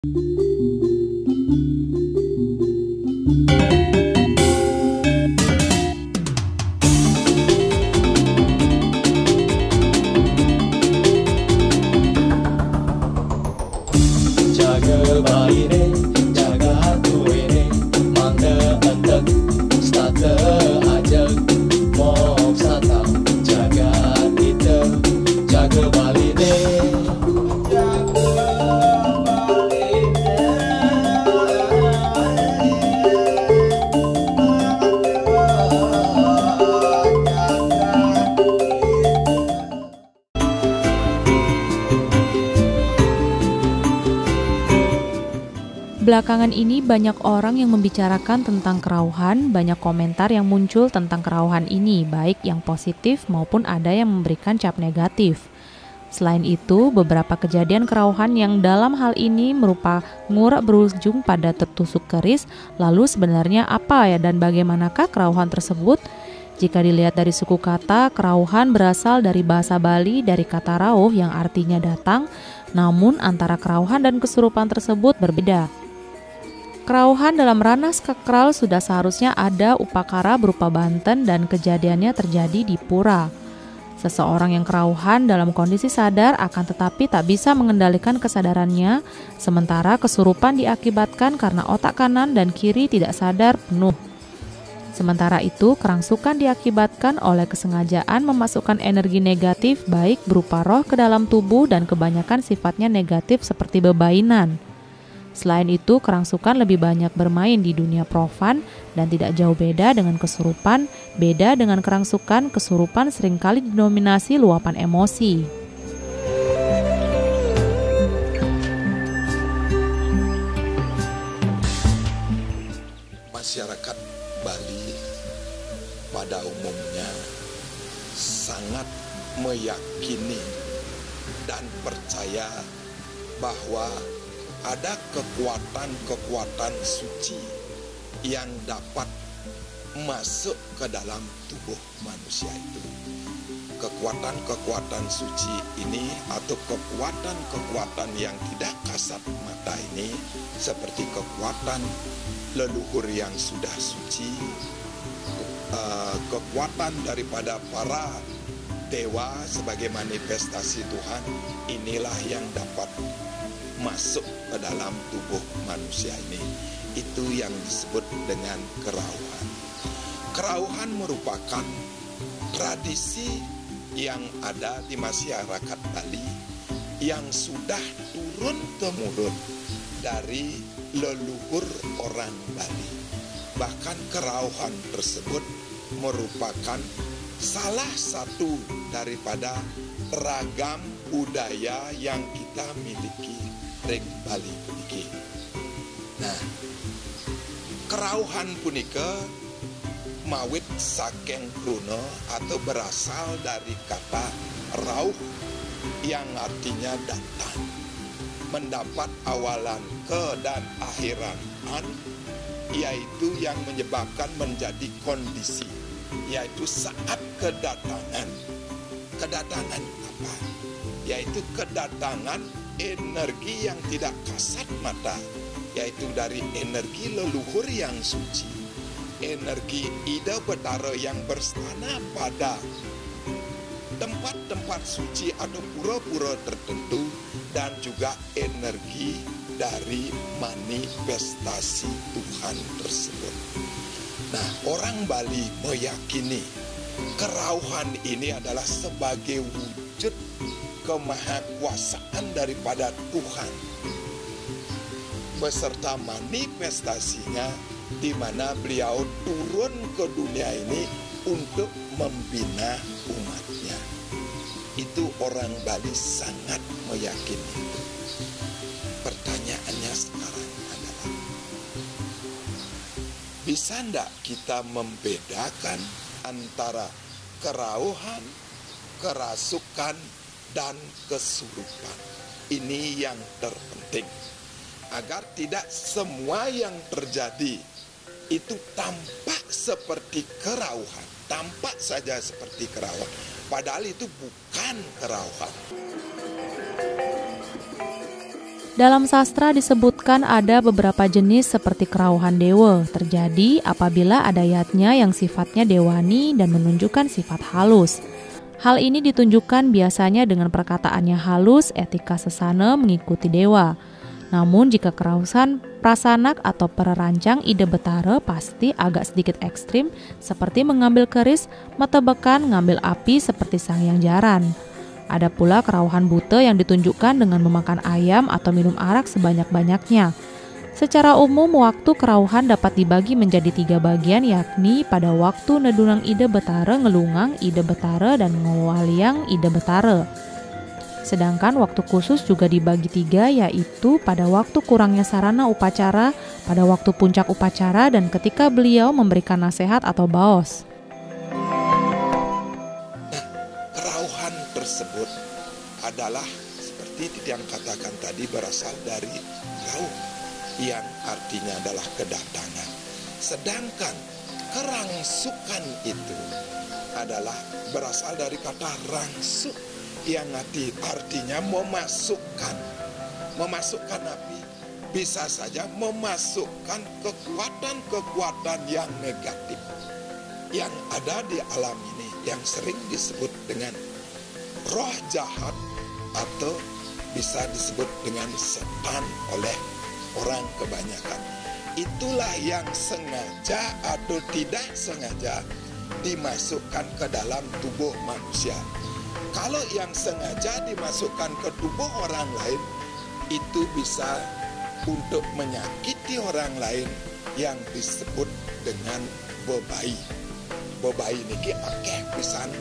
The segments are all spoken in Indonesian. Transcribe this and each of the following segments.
Jaga baire, jaga hatuene, mangga entek, stata ajak, mok sata, jaga kita, jaga baline. Belakangan ini banyak orang yang membicarakan tentang kerauhan, banyak komentar yang muncul tentang kerauhan ini, baik yang positif maupun ada yang memberikan cap negatif. Selain itu, beberapa kejadian kerauhan yang dalam hal ini berujung pada tertusuk keris, lalu sebenarnya apa ya dan bagaimanakah kerauhan tersebut? Jika dilihat dari suku kata, kerauhan berasal dari bahasa Bali dari kata rauh yang artinya datang, namun antara kerauhan dan kesurupan tersebut berbeda. Kerauhan dalam ranah sakral sudah seharusnya ada upakara berupa banten dan kejadiannya terjadi di pura. Seseorang yang kerauhan dalam kondisi sadar akan tetapi tak bisa mengendalikan kesadarannya, sementara kesurupan diakibatkan karena otak kanan dan kiri tidak sadar penuh. Sementara itu, kerangsukan diakibatkan oleh kesengajaan memasukkan energi negatif baik berupa roh ke dalam tubuh dan kebanyakan sifatnya negatif seperti bebainan. Selain itu, kerangsukan lebih banyak bermain di dunia profan dan tidak jauh beda dengan kesurupan. Beda dengan kerangsukan, kesurupan seringkali didominasi luapan emosi. Masyarakat Bali pada umumnya sangat meyakini dan percaya bahwa ada kekuatan-kekuatan suci yang dapat masuk ke dalam tubuh manusia itu. Kekuatan-kekuatan suci ini atau kekuatan-kekuatan yang tidak kasat mata ini seperti kekuatan leluhur yang sudah suci, kekuatan daripada para dewa sebagai manifestasi Tuhan, inilah yang dapat masuk ke dalam tubuh manusia ini. Itu yang disebut dengan kerauhan. Kerauhan merupakan tradisi yang ada di masyarakat Bali yang sudah turun-temurun dari leluhur orang Bali. Bahkan kerauhan tersebut merupakan salah satu daripada ragam budaya yang kita miliki rek Bali puniki. Nah, kerauhan punika mawit saking kruna atau berasal dari kata rauh yang artinya datang, mendapat awalan ke dan akhiran an, yaitu yang menyebabkan menjadi kondisi, yaitu saat kedatangan. Kedatangan apa? Yaitu kedatangan energi yang tidak kasat mata, yaitu dari energi leluhur yang suci, energi Ida Betara yang berstana pada tempat-tempat suci atau pura-pura tertentu, dan juga energi dari manifestasi Tuhan tersebut. Nah, orang Bali meyakini kerauhan ini adalah sebagai wujud kemahakuasaan daripada Tuhan beserta manifestasinya, di mana beliau turun ke dunia ini untuk membina umatnya. Itu orang Bali sangat meyakini itu. Pertanyaannya sekarang adalah, bisa enggak kita membedakan antara kerauhan, kerasukan, dan kesurupan? Ini yang terpenting, agar tidak semua yang terjadi itu tampak seperti kerauhan, tampak saja seperti kerauhan, padahal itu bukan kerauhan. Dalam sastra disebutkan ada beberapa jenis seperti kerauhan dewa terjadi apabila ada yatnya yang sifatnya dewani dan menunjukkan sifat halus. Hal ini ditunjukkan biasanya dengan perkataannya halus, etika sesana mengikuti dewa. Namun jika kerausan prasanak atau pererancang ide betara pasti agak sedikit ekstrim seperti mengambil keris, metebekan, ngambil api seperti Sangyang Jaran. Ada pula kerauhan buta yang ditunjukkan dengan memakan ayam atau minum arak sebanyak-banyaknya. Secara umum, waktu kerauhan dapat dibagi menjadi 3 bagian, yakni pada waktu nedunang ide betara, ngelungang ide betara, dan ngewaliang ide betara. Sedangkan waktu khusus juga dibagi 3, yaitu pada waktu kurangnya sarana upacara, pada waktu puncak upacara, dan ketika beliau memberikan nasihat atau baos. Kerauhan tersebut adalah seperti yang katakan tadi berasal dari rauh yang artinya adalah kedatangan. Sedangkan kerangsukan itu adalah berasal dari kata rangsuk yang artinya memasukkan. Memasukkan api bisa saja memasukkan kekuatan-kekuatan yang negatif yang ada di alam ini, yang sering disebut dengan roh jahat atau bisa disebut dengan setan oleh orang kebanyakan. Itulah yang sengaja atau tidak sengaja dimasukkan ke dalam tubuh manusia. Kalau yang sengaja dimasukkan ke tubuh orang lain, itu bisa untuk menyakiti orang lain yang disebut dengan bebai. Bebai niki akeh pisan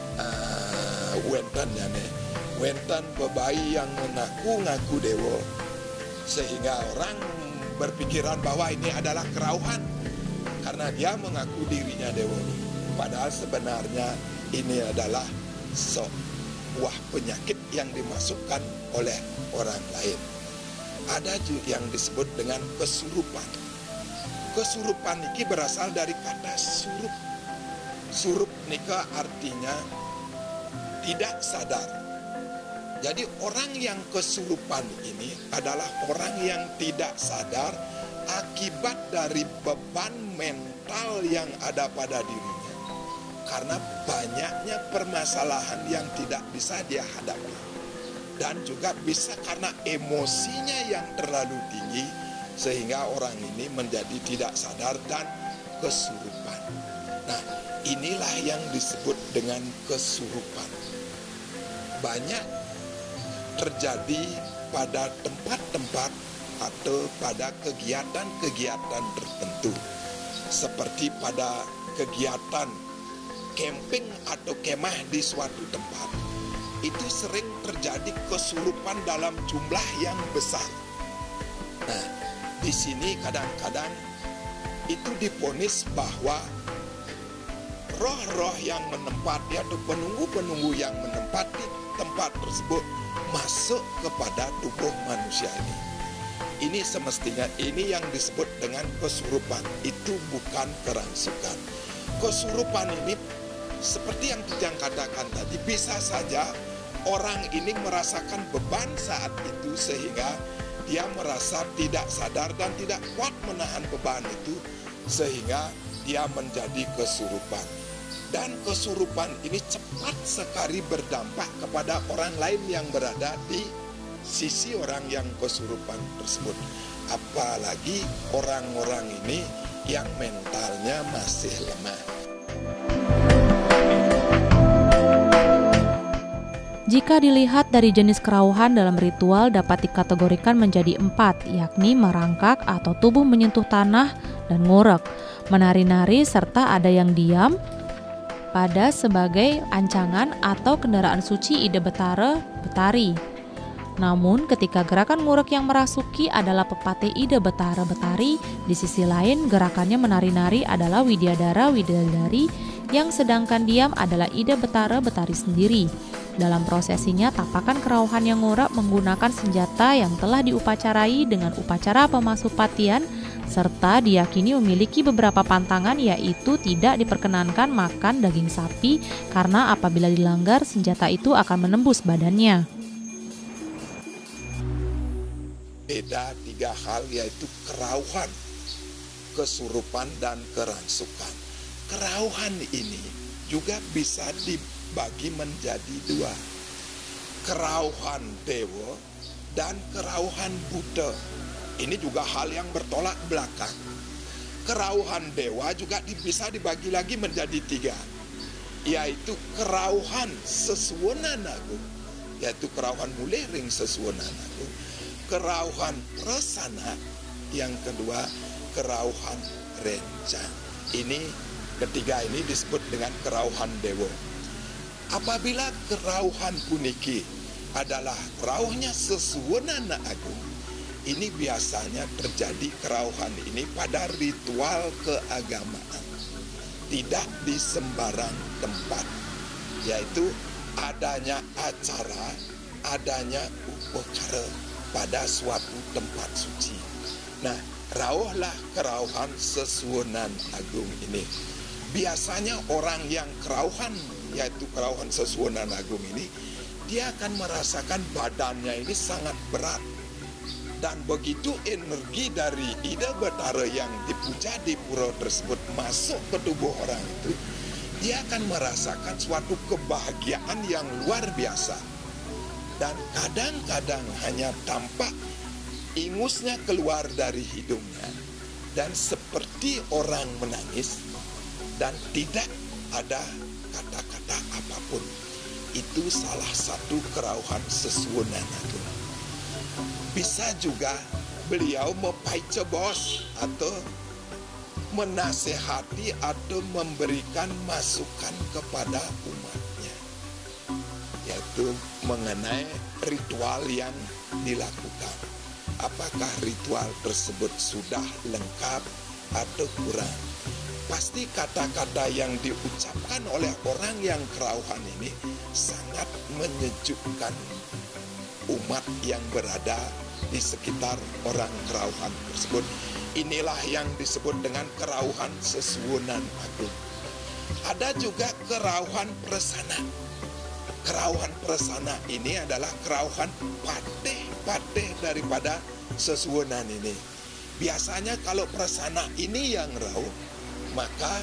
wenten jane. Wenten bebai yang mengaku-ngaku dewa, sehingga orang berpikiran bahwa ini adalah kerauhan karena dia mengaku dirinya dewa. Padahal sebenarnya ini adalah sebuah penyakit yang dimasukkan oleh orang lain. Ada juga yang disebut dengan kesurupan. Kesurupan ini berasal dari kata surup. Surup nika artinya tidak sadar. Jadi orang yang kesurupan ini adalah orang yang tidak sadar akibat dari beban mental yang ada pada dirinya. Karena banyaknya permasalahan yang tidak bisa dia hadapi. Dan juga bisa karena emosinya yang terlalu tinggi sehingga orang ini menjadi tidak sadar dan kesurupan. Nah, inilah yang disebut dengan kesurupan. Banyak terjadi pada tempat-tempat atau pada kegiatan-kegiatan tertentu. Seperti pada kegiatan camping atau kemah di suatu tempat, itu sering terjadi kesurupan dalam jumlah yang besar. Nah, di sini kadang-kadang itu diponis bahwa roh-roh yang menempati atau penunggu-penunggu yang menempati tempat tersebut masuk kepada tubuh manusia ini. Ini semestinya ini yang disebut dengan kesurupan, itu bukan kerangsukan. Kesurupan ini seperti yang kita katakan tadi, bisa saja orang ini merasakan beban saat itu sehingga dia merasa tidak sadar dan tidak kuat menahan beban itu sehingga dia menjadi kesurupan. Dan kesurupan ini cepat sekali berdampak kepada orang lain yang berada di sisi orang yang kesurupan tersebut. Apalagi orang-orang ini yang mentalnya masih lemah. Jika dilihat dari jenis kerauhan dalam ritual dapat dikategorikan menjadi 4, yakni merangkak atau tubuh menyentuh tanah dan ngorek, menari-nari serta ada yang diam pada sebagai ancangan atau kendaraan suci ide betara, betari. Namun ketika gerakan ngurek yang merasuki adalah pepate ide betara betari, di sisi lain gerakannya menari-nari adalah widyadara widadari, yang sedangkan diam adalah ide betara betari sendiri. Dalam prosesinya, tapakan kerauhan yang ngurek menggunakan senjata yang telah diupacarai dengan upacara pemasupatian, serta diyakini memiliki beberapa pantangan, yaitu tidak diperkenankan makan daging sapi karena apabila dilanggar senjata itu akan menembus badannya. beda 3 hal, yaitu kerauhan, kesurupan, dan kerangsukan. Kerauhan ini juga bisa dibagi menjadi 2. Kerauhan dewa dan kerauhan Buddha. Ini juga hal yang bertolak belakang. Kerauhan dewa juga bisa dibagi lagi menjadi 3, yaitu kerauhan Sesuwonan Agung, yaitu kerauhan mulih ring Sesuwonan Agung, kerauhan Prasana, yang kedua kerauhan rencang. Ini ketiga ini disebut dengan kerauhan dewa. Apabila kerauhan puniki adalah rauhnya Sesuwonan Agung, ini biasanya terjadi kerauhan ini pada ritual keagamaan, tidak di sembarang tempat, yaitu adanya acara, adanya upakara pada suatu tempat suci. Nah, rauhlah kerauhan Sesuwonan Agung ini. Biasanya orang yang kerauhan, yaitu kerauhan Sesuwonan Agung ini, dia akan merasakan badannya ini sangat berat. Dan begitu energi dari Ida Bathara yang dipuja di pura tersebut masuk ke tubuh orang itu, dia akan merasakan suatu kebahagiaan yang luar biasa. Dan kadang-kadang hanya tampak ingusnya keluar dari hidungnya, dan seperti orang menangis, dan tidak ada kata-kata apapun. Itu salah satu kerauhan Sesuwonan Agung. Bisa juga beliau mepaicebos atau menasehati atau memberikan masukan kepada umatnya, yaitu mengenai ritual yang dilakukan. Apakah ritual tersebut sudah lengkap atau kurang? Pasti kata-kata yang diucapkan oleh orang yang kerauhan ini sangat menyejukkan umat yang berada di sekitar orang kerauhan tersebut. Inilah yang disebut dengan kerauhan Sesuwonan Agung. Ada juga kerauhan Prasana. Kerauhan Prasana ini adalah kerauhan patih daripada Sesuwonan ini. Biasanya kalau Prasana ini yang rauh, maka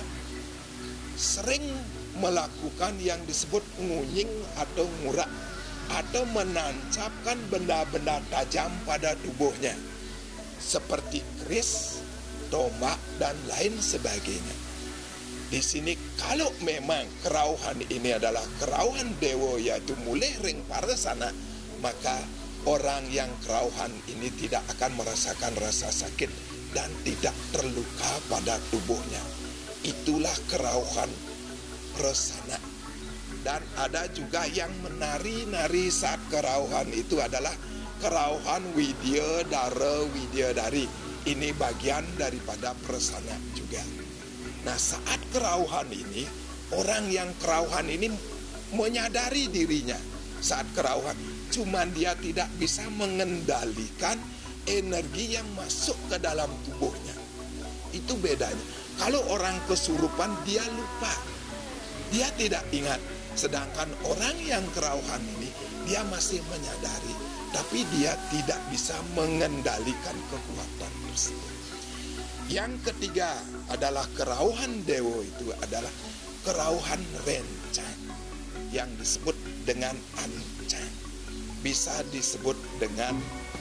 sering melakukan yang disebut ngunying atau ngurak, atau menancapkan benda-benda tajam pada tubuhnya, seperti keris, tombak, dan lain sebagainya. Di sini kalau memang kerauhan ini adalah kerauhan dewa, yaitu mulih ring Prasana, maka orang yang kerauhan ini tidak akan merasakan rasa sakit dan tidak terluka pada tubuhnya. Itulah kerauhan Prasana. Dan ada juga yang menari-nari saat kerauhan itu adalah kerauhan Widyadara Widyadari. Ini bagian daripada Prasana juga. Nah, saat kerauhan ini, orang yang kerauhan ini menyadari dirinya saat kerauhan. Cuman dia tidak bisa mengendalikan energi yang masuk ke dalam tubuhnya. Itu bedanya. Kalau orang kesurupan, dia lupa. Dia tidak ingat. Sedangkan orang yang kerauhan ini, dia masih menyadari, tapi dia tidak bisa mengendalikan kekuatan tersebut. Yang ketiga adalah kerauhan dewa, itu adalah kerauhan rencang, yang disebut dengan ancang. Bisa disebut dengan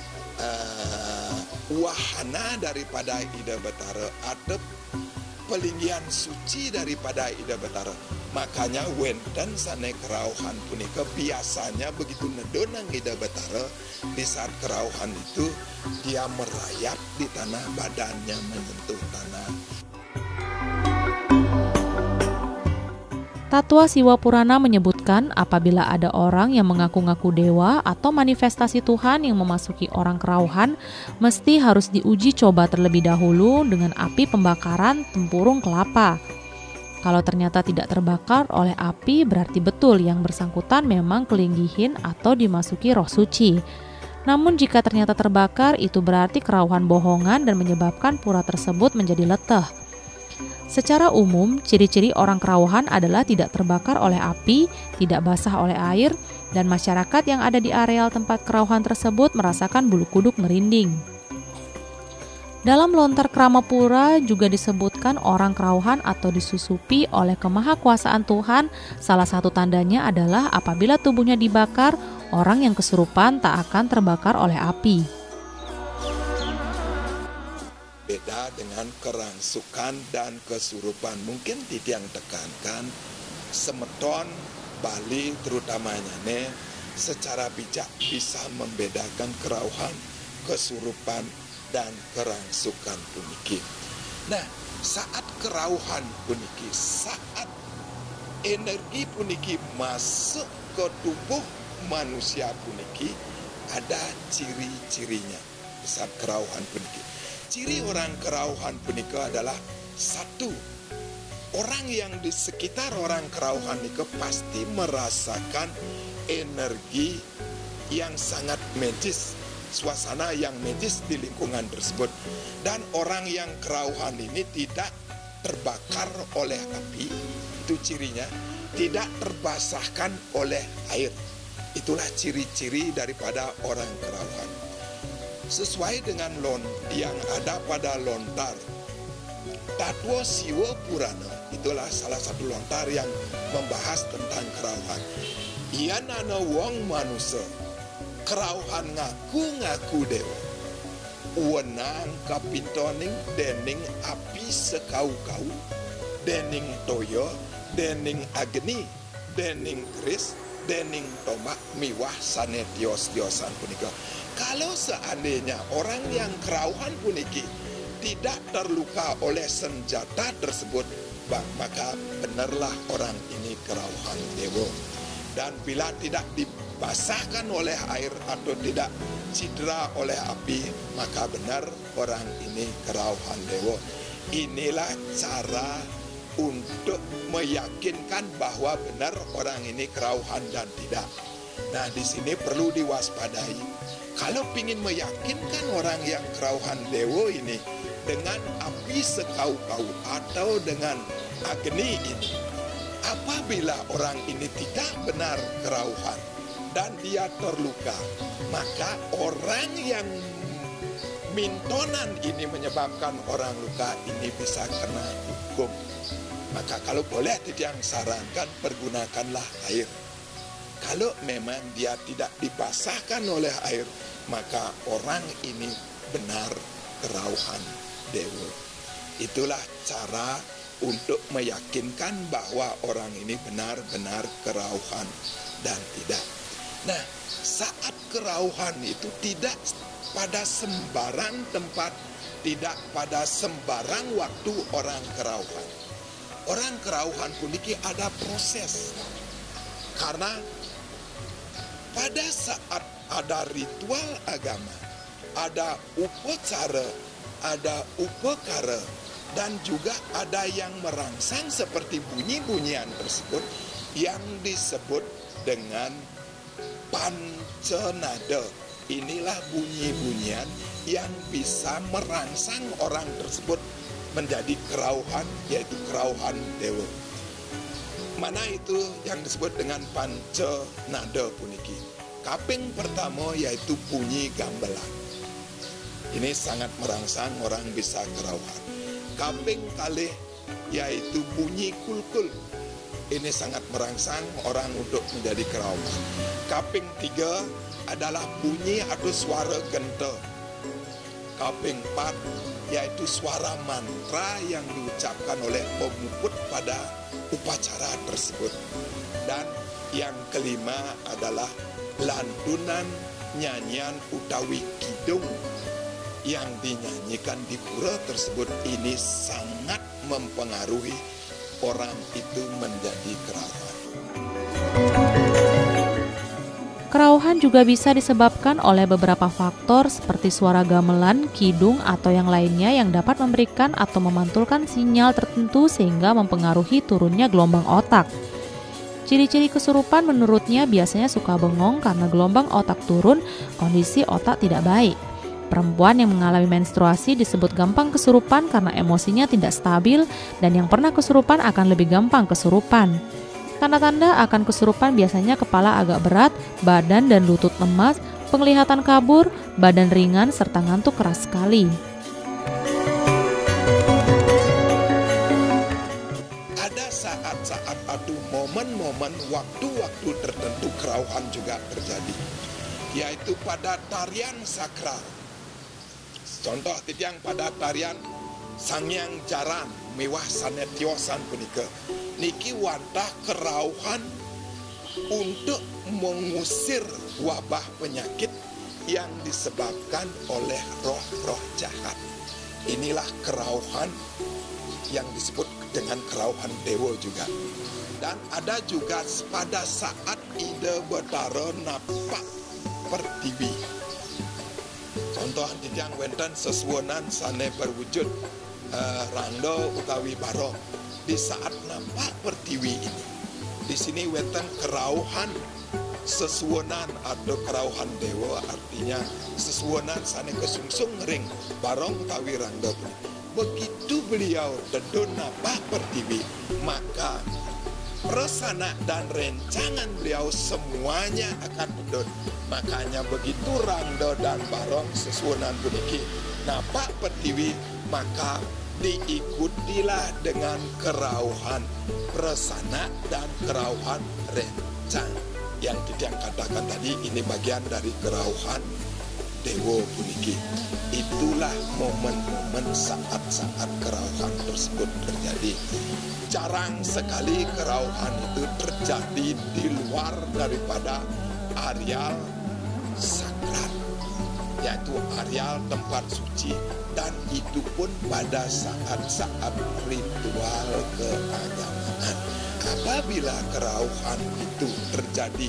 wahana daripada Ida Bathara atau pelinggian suci daripada Ida Bathara. Makanya wenten sane kerauhan punika biasanya begitu nedonang Ida Bathara, di saat kerauhan itu dia merayap di tanah, badannya menyentuh tanah. Tatwa Siwa Purana menyebutkan apabila ada orang yang mengaku-ngaku dewa atau manifestasi Tuhan yang memasuki orang kerauhan, mesti harus diuji coba terlebih dahulu dengan api pembakaran tempurung kelapa. Kalau ternyata tidak terbakar oleh api, berarti betul yang bersangkutan memang kelinggihin atau dimasuki roh suci. Namun jika ternyata terbakar, itu berarti kerauhan bohongan dan menyebabkan pura tersebut menjadi leteh. Secara umum, ciri-ciri orang kerauhan adalah tidak terbakar oleh api, tidak basah oleh air, dan masyarakat yang ada di areal tempat kerauhan tersebut merasakan bulu kuduk merinding. Dalam lontar Kramapura juga disebutkan orang kerauhan atau disusupi oleh kemahakuasaan Tuhan. Salah satu tandanya adalah apabila tubuhnya dibakar, orang yang kesurupan tak akan terbakar oleh api. Beda dengan kerangsukan dan kesurupan. Mungkin yang tekankan semeton Bali terutamanya secara bijak bisa membedakan kerauhan, kesurupan, dan kerangsukan puniki. Nah, saat kerauhan puniki, saat energi puniki masuk ke tubuh manusia puniki, ada ciri-cirinya saat kerauhan puniki. Ciri orang kerauhan punika adalah satu, orang yang di sekitar orang kerauhan itu pasti merasakan energi yang sangat magis, suasana yang magis di lingkungan tersebut. Dan orang yang kerauhan ini tidak terbakar oleh api, itu cirinya, tidak terbasahkan oleh air. Itulah ciri-ciri daripada orang kerauhan. Sesuai dengan yang ada pada lontar Tatwa Siwa Purana, itulah salah satu lontar yang membahas tentang kerauhan. Ia nana wong manusia, kerauhan ngaku dewa, wenang kapintoning dening api sekau-kau, dening toyo, dening agni, dening keris, dening tomak miwah sanetios-tiosan punika. Kalau seandainya orang yang kerauhan puniki tidak terluka oleh senjata tersebut, maka benarlah orang ini kerauhan dewa. Dan bila tidak dibasahkan oleh air atau tidak cedera oleh api, maka benar orang ini kerauhan dewa. Inilah cara untuk meyakinkan bahwa benar orang ini kerauhan dan tidak. Nah, di sini perlu diwaspadai. Kalau ingin meyakinkan orang yang kerauhan dewa ini dengan api sekau-kau atau dengan agni ini, apabila orang ini tidak benar kerauhan dan dia terluka, maka orang yang mintonan ini menyebabkan orang luka ini bisa kena hukum. Maka kalau boleh yang sarankan, pergunakanlah air. Kalau memang dia tidak dibasahkan oleh air, maka orang ini benar kerauhan dewa. Itulah cara untuk meyakinkan bahwa orang ini benar-benar kerauhan dan tidak. Nah, saat kerauhan itu tidak pada sembarang tempat, tidak pada sembarang waktu orang kerauhan. Orang kerauhan pun ini ada proses. Karena pada saat ada ritual agama, ada upacara, ada upakara, dan juga ada yang merangsang seperti bunyi-bunyian tersebut yang disebut dengan pancenada. Inilah bunyi-bunyian yang bisa merangsang orang tersebut menjadi kerauhan, yaitu kerauhan dewa. Mana itu yang disebut dengan pancenada puniki? Kaping pertama yaitu bunyi gamelan. Ini sangat merangsang orang bisa kerauhan. Kaping kalih yaitu bunyi kulkul. Ini sangat merangsang orang untuk menjadi kerauhan. Kaping 3 adalah bunyi atau suara genta. Kaping 4 yaitu suara mantra yang diucapkan oleh pemuput pada upacara tersebut. Dan yang kelima adalah lantunan nyanyian utawi kidung yang dinyanyikan di pura tersebut. Ini sangat mempengaruhi orang itu menjadi kerauhan. Kerauhan juga bisa disebabkan oleh beberapa faktor seperti suara gamelan, kidung, atau yang lainnya yang dapat memberikan atau memantulkan sinyal tertentu sehingga mempengaruhi turunnya gelombang otak. Ciri-ciri kesurupan menurutnya biasanya suka bengong karena gelombang otak turun, kondisi otak tidak baik. Perempuan yang mengalami menstruasi disebut gampang kesurupan karena emosinya tidak stabil, dan yang pernah kesurupan akan lebih gampang kesurupan. Tanda-tanda akan kesurupan biasanya kepala agak berat, badan dan lutut lemas, penglihatan kabur, badan ringan, serta ngantuk keras sekali. Ada saat-saat atau momen-momen waktu-waktu tertentu kerauhan juga terjadi, yaitu pada tarian sakral. Contoh titiang pada tarian Sangyang Jaran mewah sanetiosan punika niki wadah kerauhan untuk mengusir wabah penyakit yang disebabkan oleh roh-roh jahat. Inilah kerauhan yang disebut dengan kerauhan dewa juga. Dan ada juga pada saat Ida Bathara napak pertiwi. Contoh titiang wenten sesuonan sane berwujud rangda utawi baro di saat nampak pertiwi ini. Di sini wenten kerauhan sesuonan atau kerauhan dewa, artinya sesuonan sane kesungsung ring barong utawi rangda. Begitu beliau tedun nampak pertiwi, maka persana dan rencangan beliau semuanya akan tedun. Makanya begitu rangda dan barong sesuonan puniki nampak pertiwi, maka diikutilah dengan kerauhan persana dan kerauhan rencang. Yang kita katakan tadi ini bagian dari kerauhan dewa puniki. Itulah momen-momen saat-saat kerauhan tersebut terjadi. Jarang sekali kerauhan itu terjadi di luar daripada areal sakral, yaitu areal tempat suci, dan itu pun pada saat-saat ritual keagamaan. Apabila kerauhan itu terjadi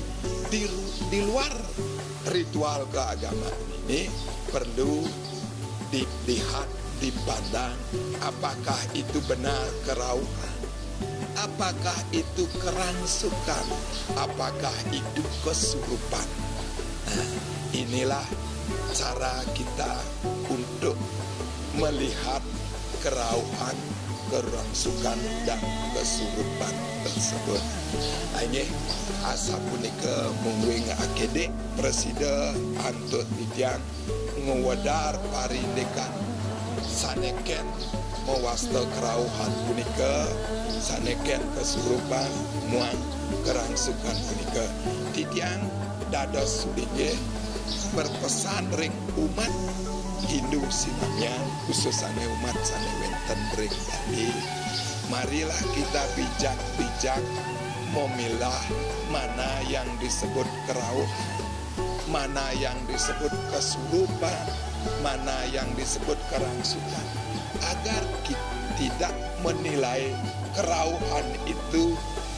di luar ritual keagamaan ini, perlu dilihat, dipandang apakah itu benar kerauhan, apakah itu kerangsukan, apakah itu kesurupan. Nah, inilah cara kita untuk melihat kerauhan, kerangsukan, dan kesurupan tersebut. Ini asa punika mungwing akedek presiden antut titiang ngwadar parindekan saneken mewasta kerauhan punika, saneken kesurupan muang kerangsukan punika. Titiang dados sulinge berpesan ring umat Hindu sinamnya, khususnya umat sane wenten ring Bali. Marilah kita bijak-bijak memilah mana yang disebut kerauhan, mana yang disebut kesurupan, mana yang disebut kerangsukan, agar kita tidak menilai kerauhan itu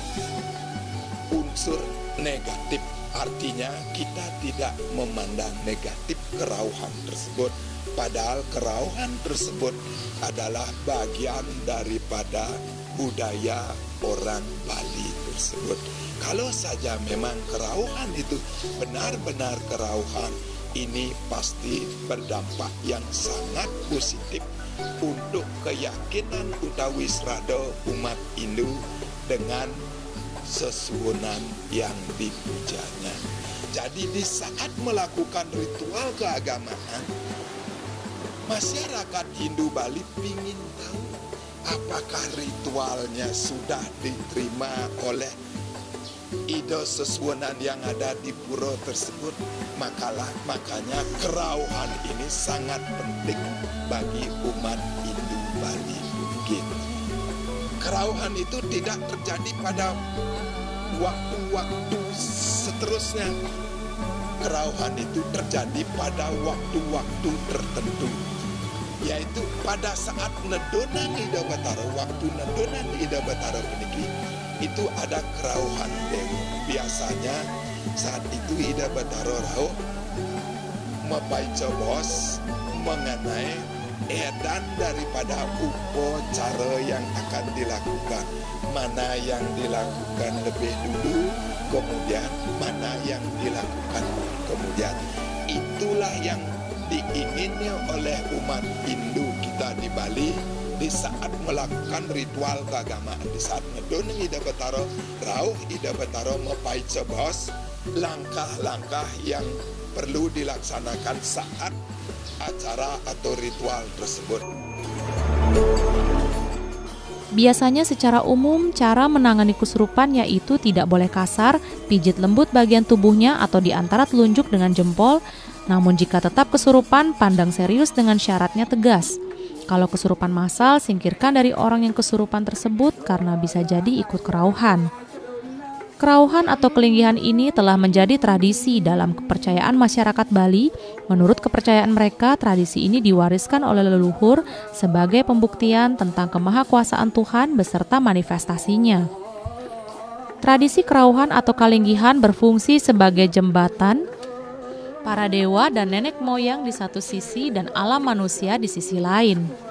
unsur negatif. Artinya kita tidak memandang negatif kerauhan tersebut, padahal kerauhan tersebut adalah bagian daripada budaya orang Bali tersebut. Kalau saja memang kerauhan itu benar-benar kerauhan, ini pasti berdampak yang sangat positif untuk keyakinan utawi srada umat Hindu dengan sesuunan yang dipujanya. Jadi di saat melakukan ritual keagamaan, masyarakat Hindu Bali ingin tahu apakah ritualnya sudah diterima oleh ida sesuunan yang ada di pura tersebut. Makanya kerauhan ini sangat penting bagi umat Hindu Bali. Kerauhan itu tidak terjadi pada waktu-waktu seterusnya. Kerauhan itu terjadi pada waktu-waktu tertentu, yaitu pada saat nedonan Ida Bathara. Waktu nedonan Ida Bathara puniki itu ada kerauhan dewa. Biasanya saat itu Ida Bathara rauh membaca bos mengenai edan daripada upacara yang akan dilakukan, mana yang dilakukan lebih dulu, kemudian mana yang dilakukan kemudian. Itulah yang diingini oleh umat Hindu kita di Bali, di saat melakukan ritual keagamaan, di saat ngedoneng ida betaro, rauh ida betaro mepai cebos langkah-langkah yang perlu dilaksanakan saat acara atau ritual tersebut. Biasanya secara umum cara menangani kesurupan yaitu tidak boleh kasar, pijit lembut bagian tubuhnya atau di antara telunjuk dengan jempol. Namun jika tetap kesurupan, pandang serius dengan syaratnya tegas. Kalau kesurupan massal, singkirkan dari orang yang kesurupan tersebut karena bisa jadi ikut kerauhan. Kerauhan atau kelinggihan ini telah menjadi tradisi dalam kepercayaan masyarakat Bali. Menurut kepercayaan mereka, tradisi ini diwariskan oleh leluhur sebagai pembuktian tentang kemahakuasaan Tuhan beserta manifestasinya. Tradisi kerauhan atau kalinggihan berfungsi sebagai jembatan para dewa dan nenek moyang di satu sisi dan alam manusia di sisi lain.